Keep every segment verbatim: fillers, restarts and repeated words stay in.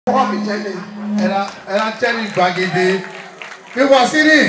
Wọ́n mi jẹ́lẹ̀ ẹ̀rá ẹ̀rá jẹ́lẹ̀ gbàgede pé wọ́n sí ní.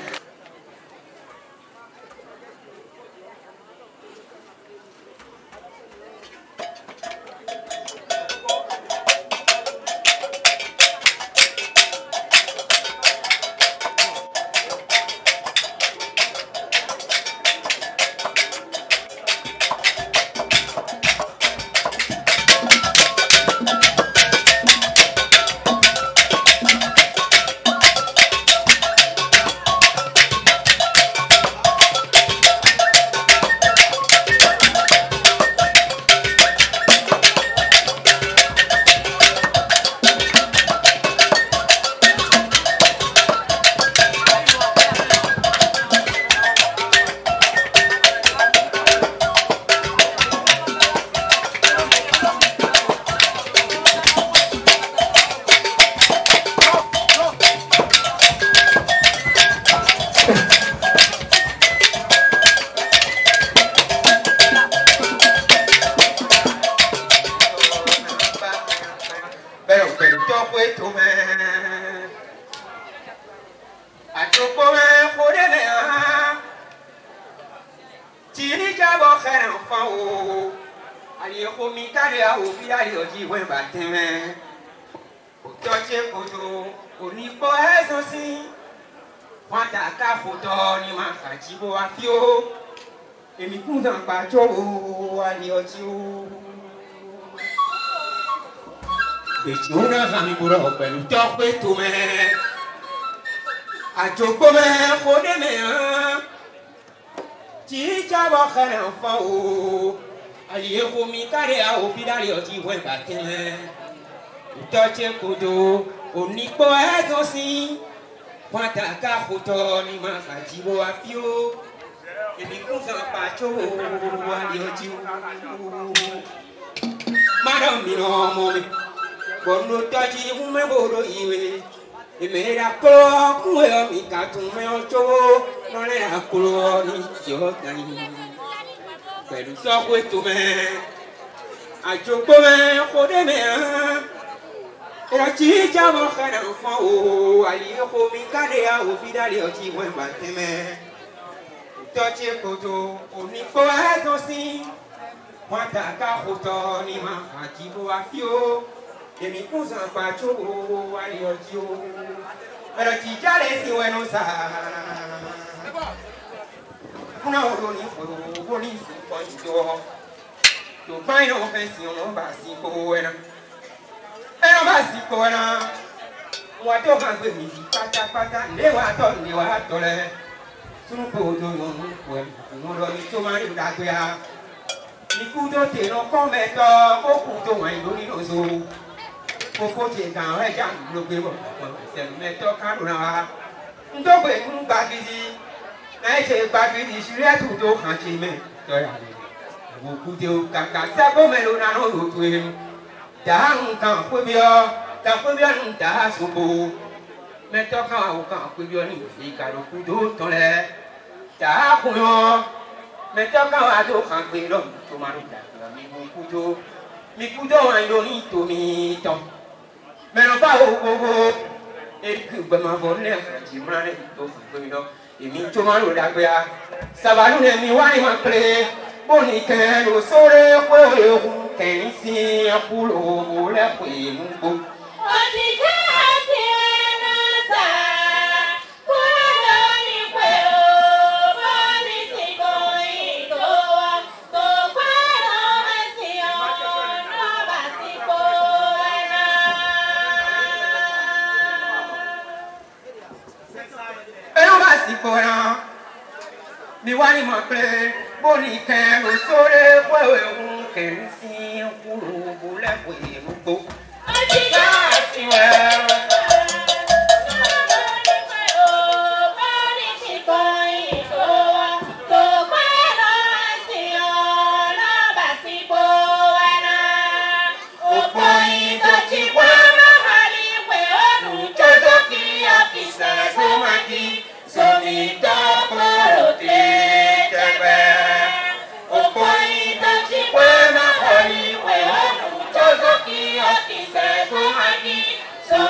Bechuna kami pura pẹ̀lú tọ́pẹ́ tó mẹ́. Àjòkó mẹ́ kódé mẹ́ hàn. Tí jábọ̀ kẹrẹ̀ ń fọ́ o. Àyè komi kárí àwọn fídárì ọtí ìwé bàtẹ́ mẹ́. Ìtọ́jẹ́ kodo onígbó ẹ̀dọ́ sí. Pàtàkì àkótọ́ ni màá kà jíbọ̀ wá fí o. Èmi kún sàn pàtó wálé ọtí o. Madam mi nà ọmọ mi. Bono taji ume bodo iwe Emera kolo kuwe omi katume ocho Nole na kolo ni jodani Pẹ̀lú sọ́kwe tó mẹ́ Àjòkó mẹ́ kódé mẹ́ Ìrọ̀tí jábọ̀ kẹ́nà fún o Àlìyé komi káde àwò fídálì ọtí wọ́n bá tẹ́ mẹ́ Ìtọ́jí kodo oníkó ẹ̀tọ́ sí Wọ́n tàkà kótọ́ ni máa àjíbó afíó Èmi kún sàn pàtó wálé ọtí o. Ẹ̀rọ tí jáde sí wẹnu sá. Kúnà olórí fòrò owó ní ìsìnkọ́ ìjọ. Tó báyìí náà fẹ́ sí ọ̀nà bá sí kó ẹran. Ẹran bá sí kó ẹran. Wọ́n tó máa gbé mi sí pátápátá. Léwà tọ̀ léwà tọ̀lẹ̀. Súnpọ̀ odò yòówù pọ̀ ẹ̀. Ìwọ̀n lọ ní tó máa ń dàgbé ha. Ikú tó tèrò kọ́ mẹ́tọ́. Ó kù tó wọ̀nyí lórí lóso. Kókó ti kàn ẹ́ jà ló gbé bọ̀ ṣẹ̀lú mẹ́tọ́ kárò náà. Ntọ́gbẹ̀ ń gbàgidi náà ṣe gbàgidi ìṣirẹ́ tó tó kàn ṣe mẹ́ tọ́ra rẹ̀. Òkú tẹ o kàkà sẹ́kọ̀ mẹ́lò náà ló lò tó yẹn. Dàá nǹkan pébiọ́ kà pébiọ́ ń dà á sọ́kò. Mẹ́tọ́ kan àwọn kan pébiọ́ ní ìkàlùkù tó tán lẹ̀. Dàá kun yọ mẹ́tọ́ kan wà tó kàn gbé lọ tó máa ń dàgbà mi kú tó. Mi kú tó wà lórí tòmí tán. Mẹ́rin bá wo gbogbo èkó gbẹ̀mọ̀ bọ̀ ní ẹ̀fọ̀jì múra ní tó fún gbẹ̀mí lọ. Èmi tó máa ń lò dàgbé ya. Sàbàlù ní ẹ̀mí wá ní máa pèlè. Bóni kẹ́ ló sóre pé òun kẹ́yìn sí ẹ̀kúrò lẹ́pọ̀ èmú gbó. Ọtí jẹ́ àti ẹ̀nà sá. Kúrò lórí pé o. Bọ́ọ̀lì ti kò ìtò wa. Tó pẹ́rọ ẹ̀sìn ọ̀nà bá ti kó ẹ̀nà. Ẹ̀rọ bá sì kó ẹran. Mi wá ní mọ̀ pé bóni kẹ́ ló sóre pé òun kẹ́yìn sí ẹ̀kúrò lẹ́pọ̀ èmú gbó. Ọtí jẹ́ àti ẹ̀nà sá. Go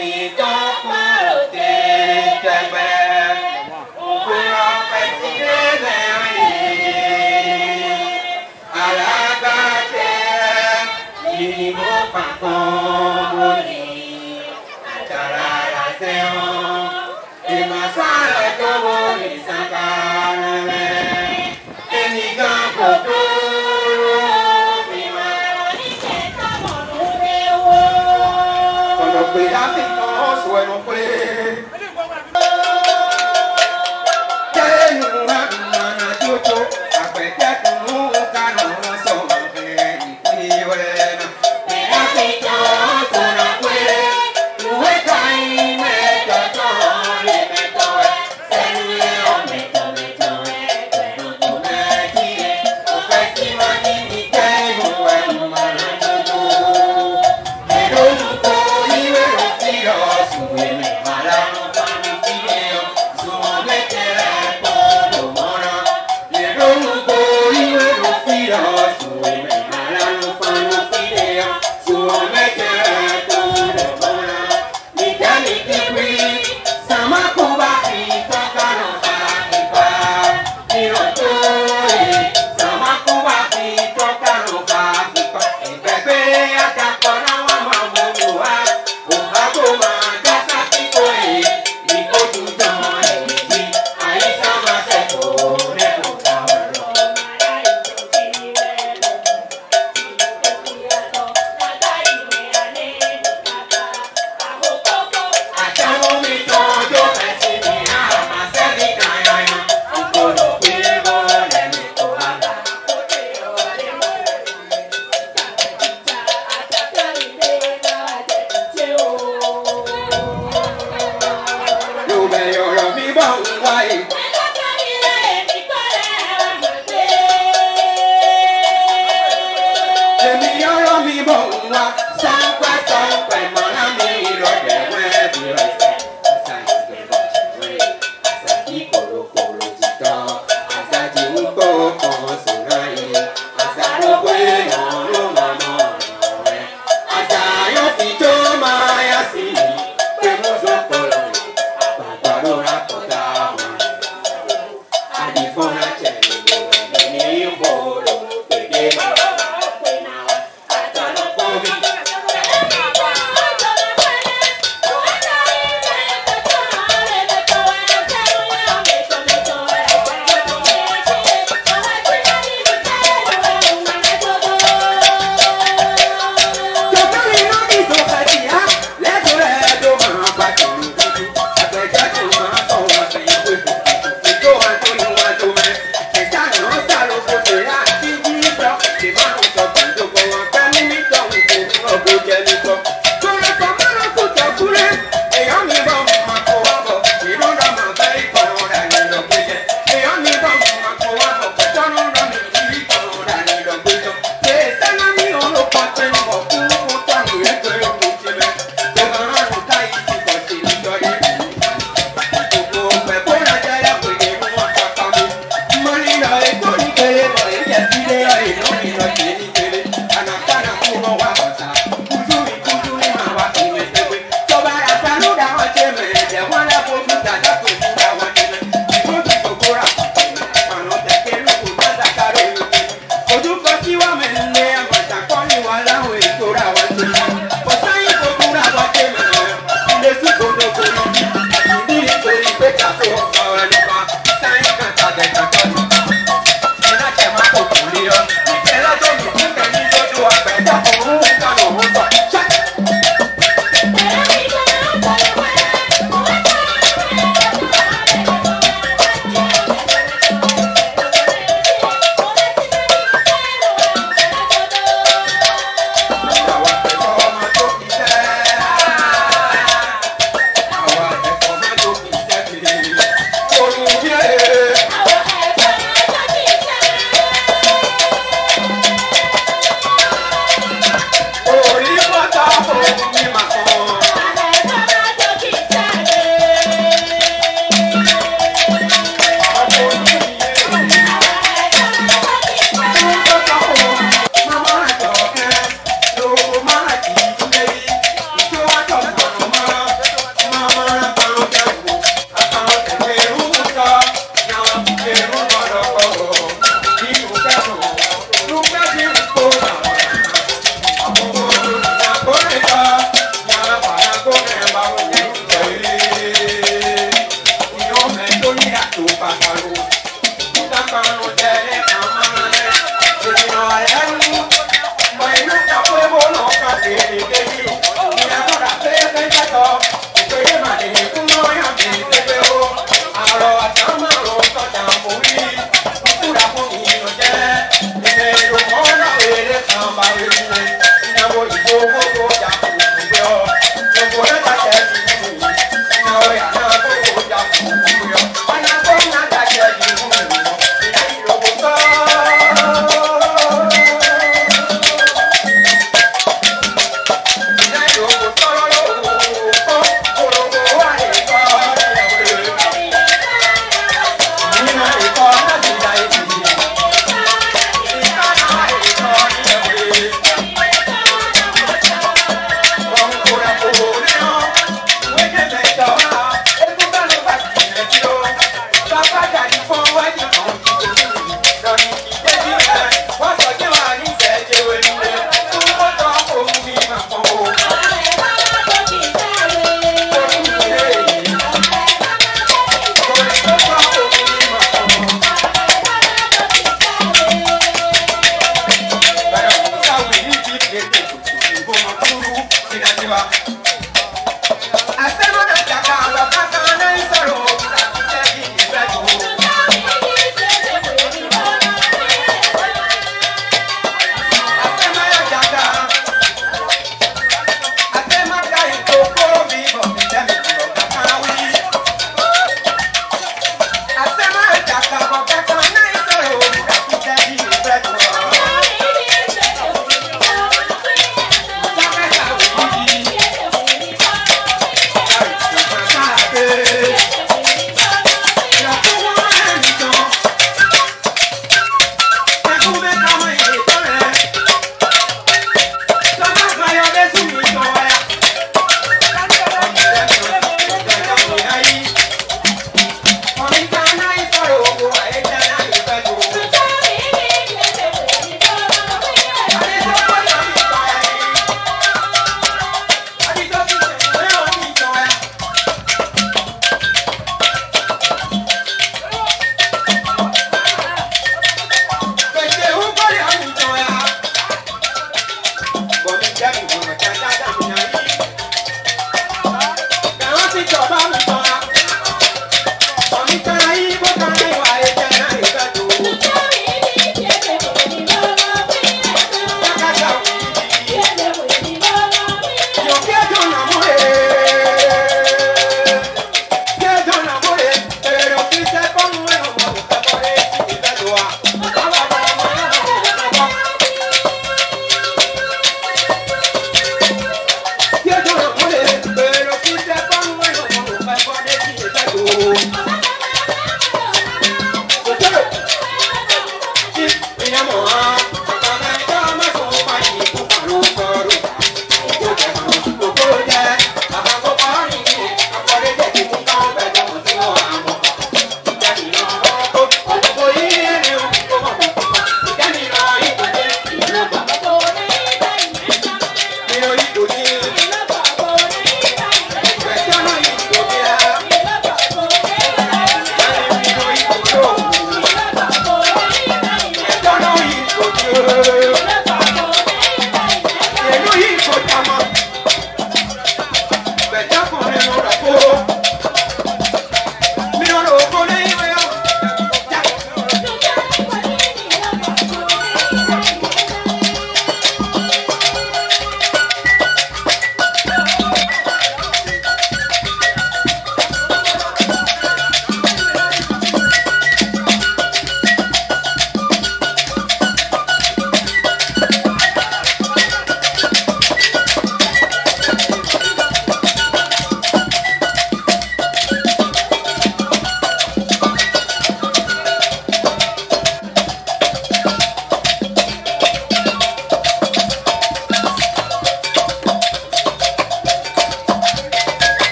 Para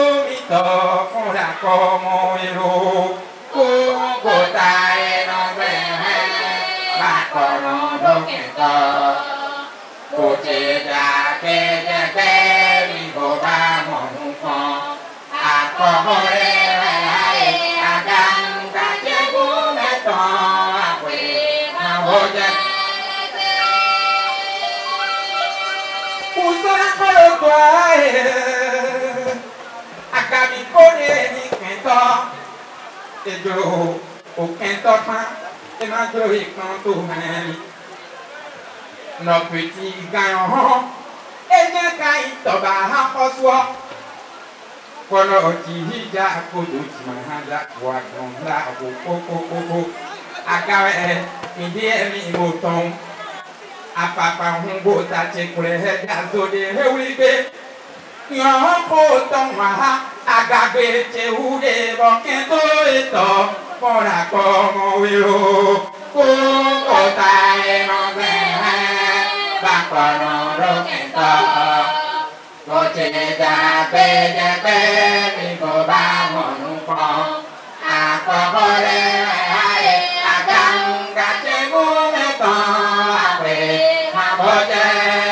mi to ora como ero Cuco tai no ve ba kono do ke to Cô chỉ ra kê kê kê mi cô ba mong ko a ko ho re hai a gang ka che ku me to a we ma ho je Usura ko lo kwai a ka mi ko ne mi ke to e do o ke to ma e ma do ik no tu ma Nos petits gagnants, et bien quand ils tombent à François, quand on dit déjà pour tout le monde, la voix comme la oh oh oh oh oh, à Kawé, il dit mi bouton, à papa on boit à checker les gazos de Hewlibe, il y a un bouton à Gabé, c'est où les banquets et tout, pour la comme Willow, pour tailler mon verre. Ba kono do kento Ko che da pe de pe mi ko ba monu ko A ko ko re ai a gang ga che mu me to a we ha bo je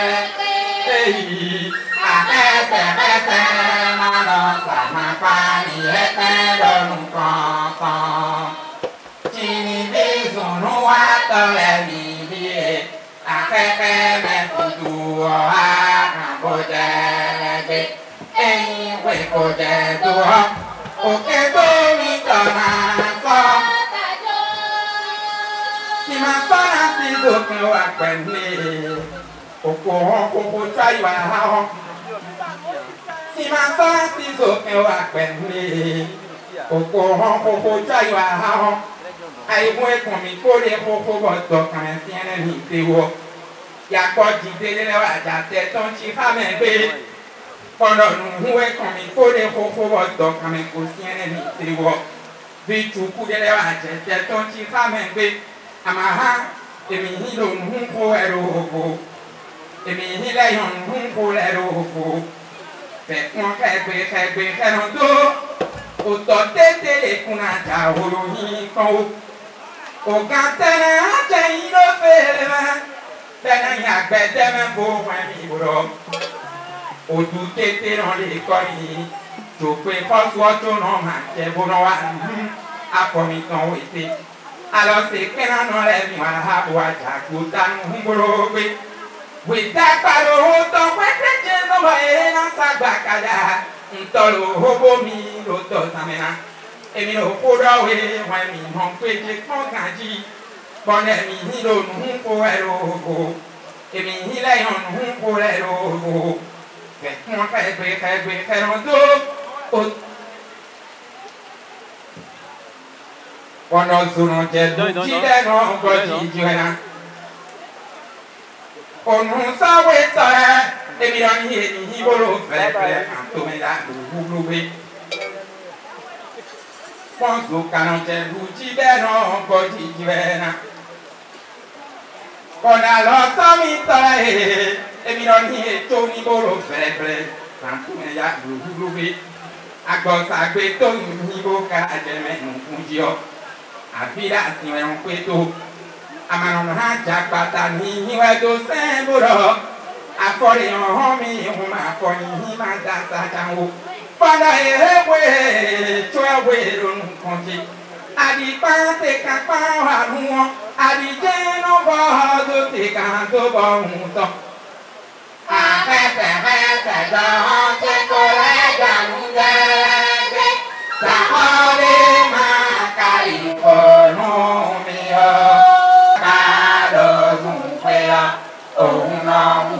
ei a te te te te ma no sa ma pa ni e te do nu ko ko Chi ni bi so no wa to le mi bi a ke ke me tu tu a na bo je je en we ko je tu o ke to mi to na so si ma so na si do ke wa kwen ni o ko ko ko chai wa ha si ma so na si do ke wa kwen ni o ko ko ko chai wa ha Ai mwe komi kore koko boto kame siene ni tewo Ya ko jide le wa jate ton chi khame be Kono mwe komi kore koko boto kame ko siene ni tewo Bi chuku le wa jate ton chi khame be Amaha emi hilo nko ero ko Emi hile yon nko ero ko Fe kwa ke be ke be ke no do O to te te le kuna ja holo hi ko O kantana ache ino fele Bena ya gbede me bo wen mi bro O du tete ron le koni To pe foswo to no ma je bo no wa Apo mi ton wete Alo se kena no le mi wa ha bo aja kuta nu bro we We ta paro to kwe kreche no ba e na sa gba kada Ntolo hobo mi lo to samena Emi no kódà wé wọn mi hàn péjé kán gàjí bọ́nẹ̀ mi ní ló nù ń kó ẹ̀rọ ògò èmi ní lẹ́yìn nù ń kó ẹ̀rọ ògò kẹ̀kún kẹgbẹ́ kẹgbẹ́ kẹrán tó o. Ọ̀nà zòrò jẹ̀dù jílẹ̀ náà gbọ́dọ̀ ìjọ ẹ̀ náà. Ònù sáwé tọ̀ ẹ́ èmi náà ní èyí yíbóró fẹ́ẹ́fẹ́ẹ́ àtòmílà lùwúlùwé. Ponzo canonce luci beno così divena Con allo samito e mi non è toni bolo febre Tanto me ya lubi A cosa questo mi bocca a me non fugio A fidarsi me non questo A ma non ha già patani vedo sembro A fuori non mi una poi mi manda sa Pada ewe chwe we run konji adi pa te ka pa wa nuo adi je no bo do te ka do bo muto a fe fe fe fe do te ko le ja nu de sa ho de ma ka i ko no mi ho ka do mu pe la o no mu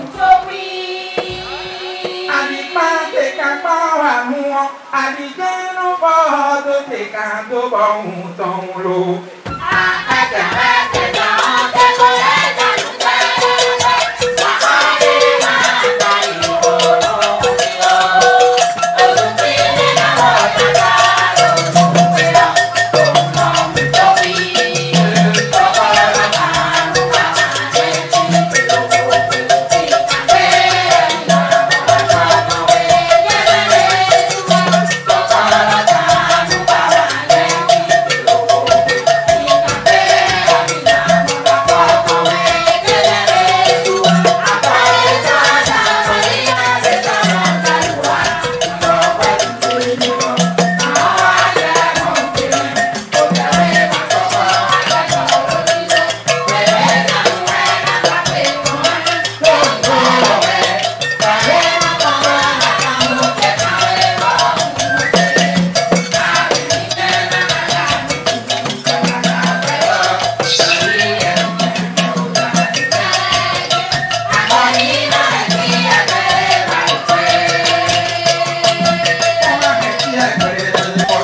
Adigeno bodo te canto bon ton lo a ata ata don te coleta nunca sa ade ma dai o lo mio o te na bota caro no pero no mi to vi to para la mano pa te ti lo ti te na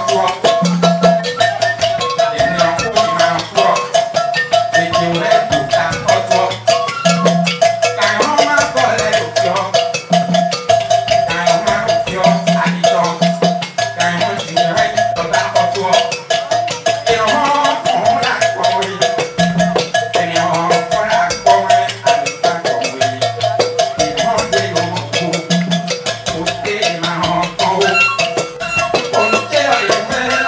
Thank you.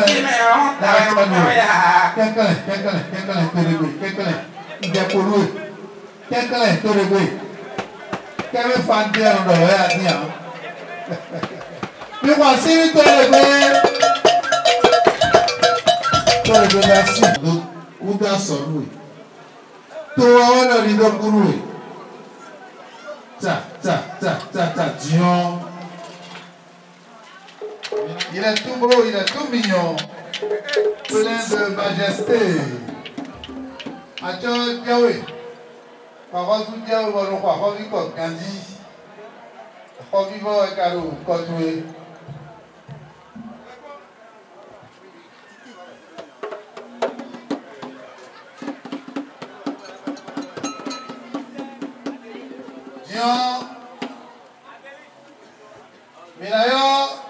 Kẹ́kẹ́lẹ̀ kẹ́kẹ́lẹ̀ kẹ́kẹ́lẹ̀ toregbe kẹ́kẹ́lẹ̀ ìjẹ́polú kẹ́kẹ́lẹ̀ toregbe kẹ́mi fandi ẹ̀rọ lọ́wọ́ yà ní àwọn. Bí wọ́n sí ní toregbe toregbe la sí ló kúndà sọ̀rọ̀ yìí tó wọ́n lọ ní lọ́kùnrin yìí. Ta ta ta ta ta dion. Il est tout beau, il est tout mignon, plein de majesté. Acho Diawe, papa sou Diawe bono kwa kwa vi kwa kandi, kwa vi bo ekaro kotwe. Dion, Minayo.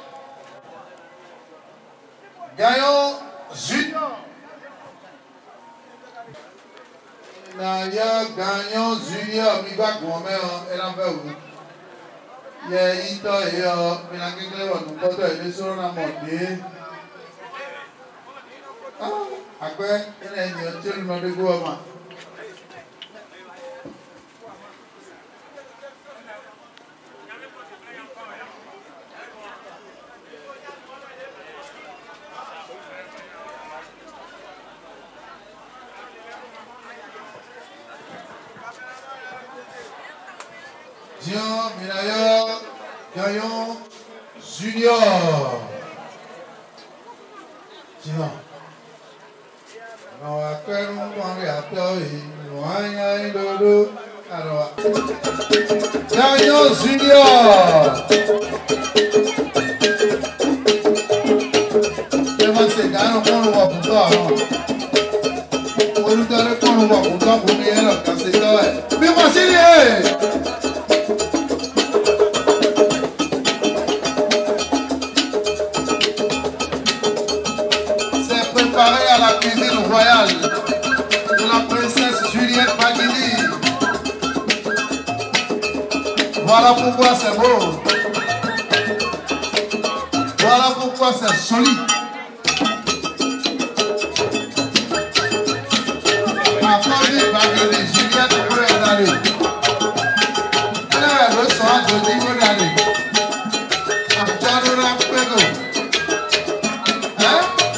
Gagnons Junior. Naya gagnons Junior. Mi va comme elle en fait où? Il y a ito et yo. Mi n'a qu'un clé bon. Nous portons les sur la montée. Ah, après, il y a une autre chose de gouvernement. Dion, Minayo, Gaillon, Junior. Dion. Alors, après, nous allons à toi, nous allons dodo. Alors, Gaillon, Junior. C'est Gaillon, on le voit pour toi. On nous donne qu'on le voit pour toi, pour nous, quand c'est toi. Mais voici les. Préparé à la cuisine royale de la princesse Juliette Baguili. Voilà pourquoi c'est beau. Voilà pourquoi c'est solide. Ma famille Baguili, Juliette peut d'aller. Elle le sang de Digo d'aller. Abdallah Pego. Hein?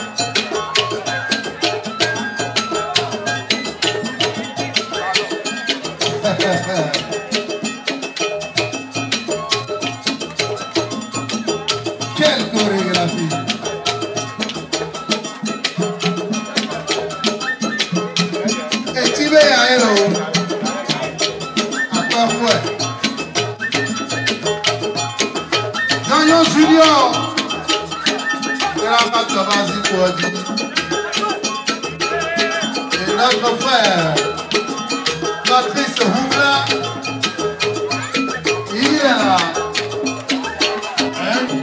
Quelle chorégraphie! Et tu veux y aller, encore fois. Gagnons Junior! De la part de Bazi Kouadi. Et notre frère, Patrice Houmla, il est là. Hein?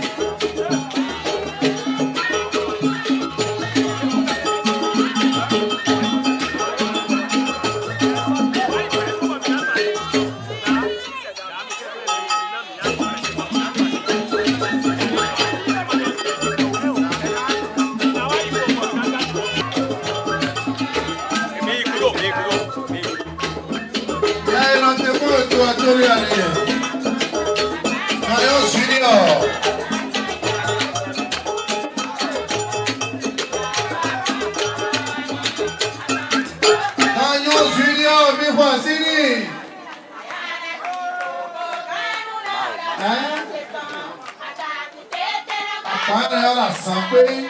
Gaillon Junior. Gaillon Junior, mi voisine. Hein? Après, on a santé.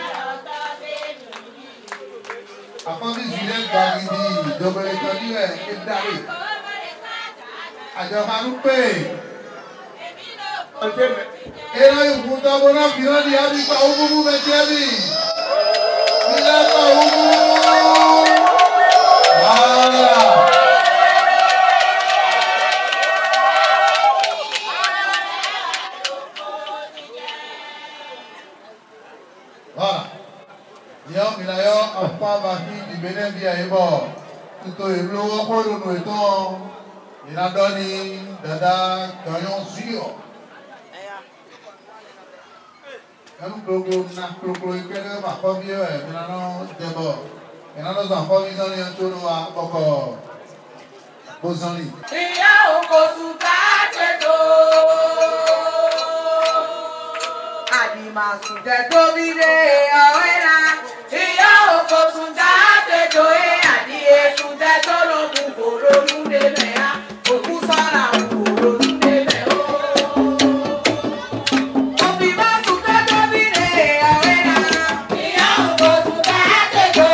Après, Juliette Baguili, double étoile, et d'aller. Ajoharupe. Era yung punta mo na pina di abi pa umu metiabi. Bila pa umu. Ah. Voilà. Dia milayo apa bagi di bene dia ibo. Tuto iblo ko no ito. Inadoni dada Gaillon Junior. Même Clogo, Clogo, il crée ma famille, maintenant, d'abord. Et là, nos enfants, ils ont un tour à Boko. Bozoni. Il y a un cosu kaketo. Adima sude domine awena. Il y a un cosu kaketo e adie sude tolo mukoro nude mea. Okusala mukoro nude mea. Adima sude domine awena. Il y a un cosu kaketo.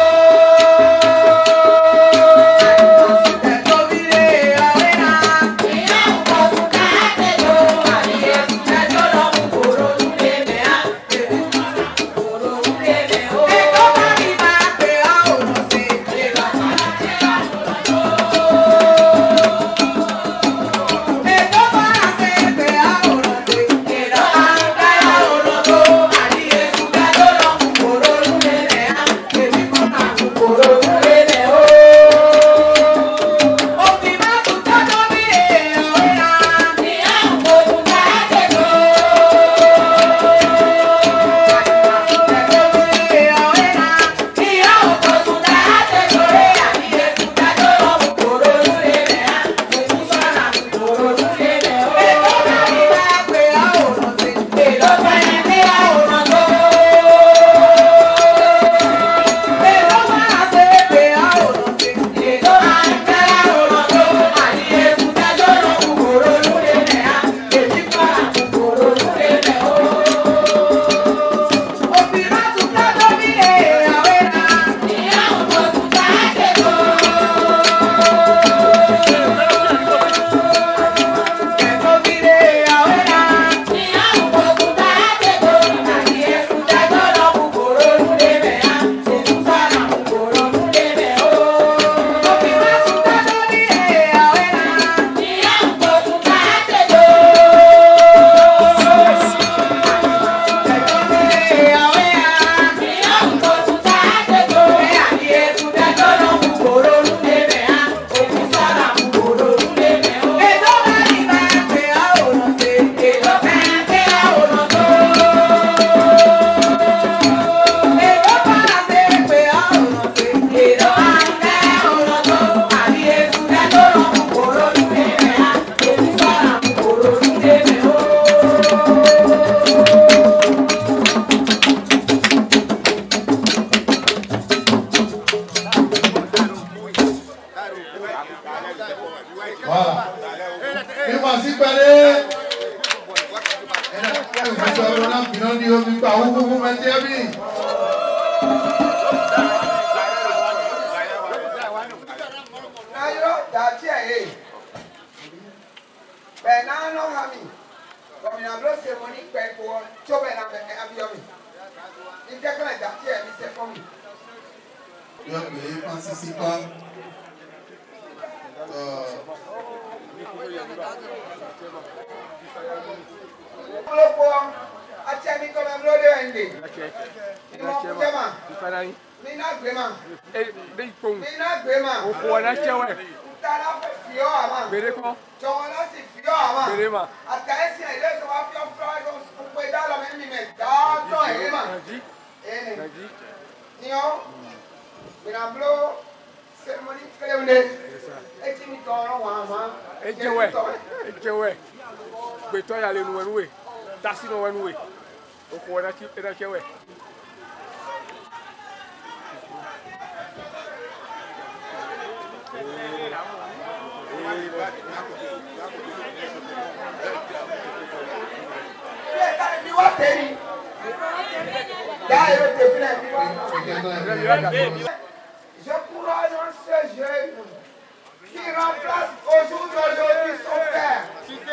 Je crois dans ce jeune qui remplace aujourd'hui son père.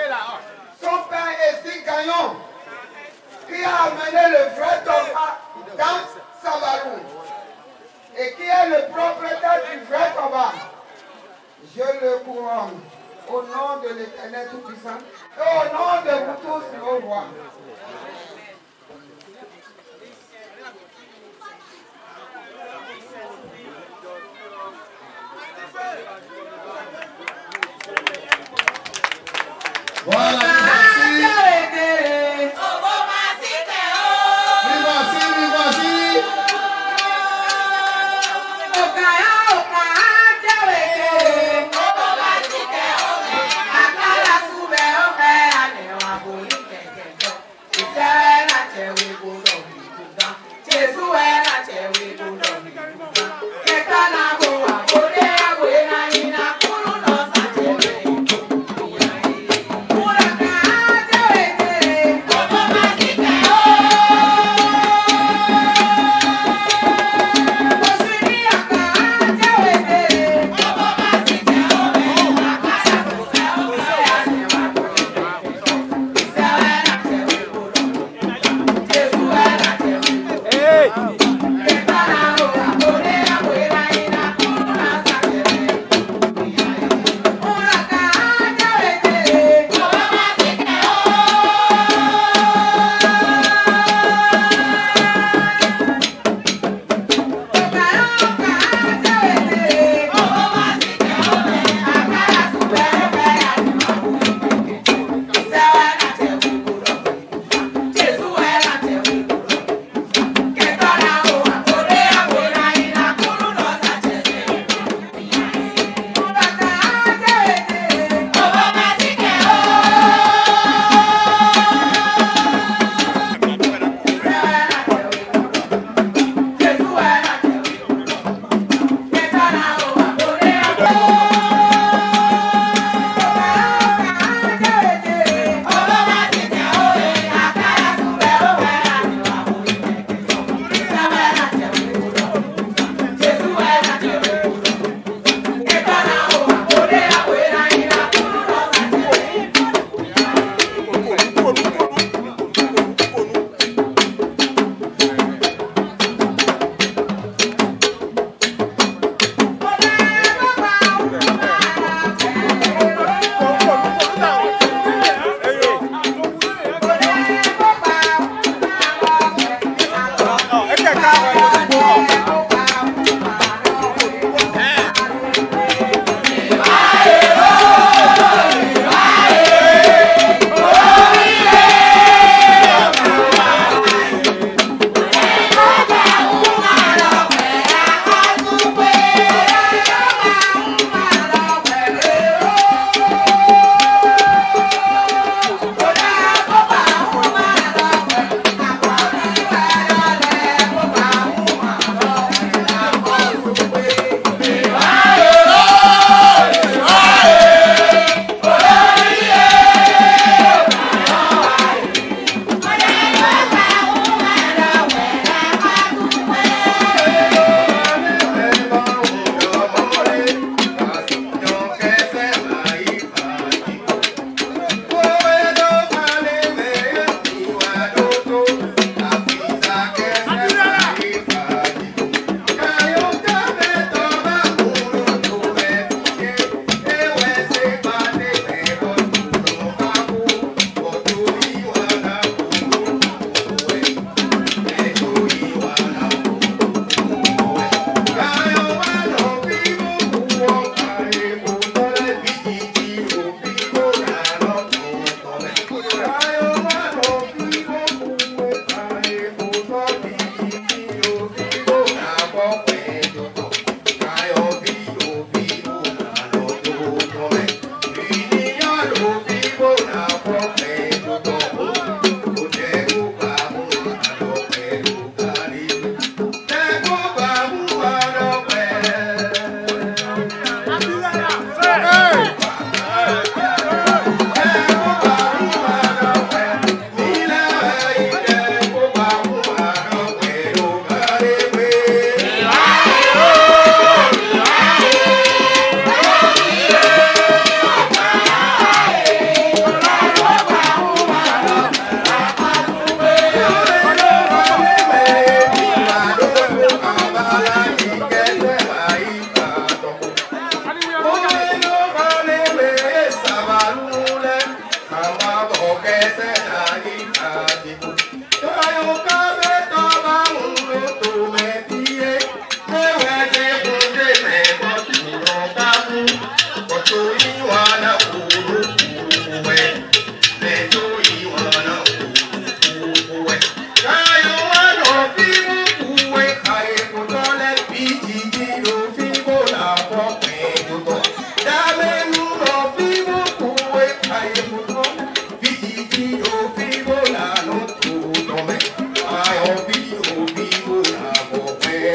Son père est si gagnant qui a amené le vrai combat dans Savarou et qui est le propriétaire du vrai combat. Je le couronne au nom de l'Éternel Tout-Puissant et au nom de vous tous, nos rois. Voilà, merci.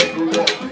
Thank you.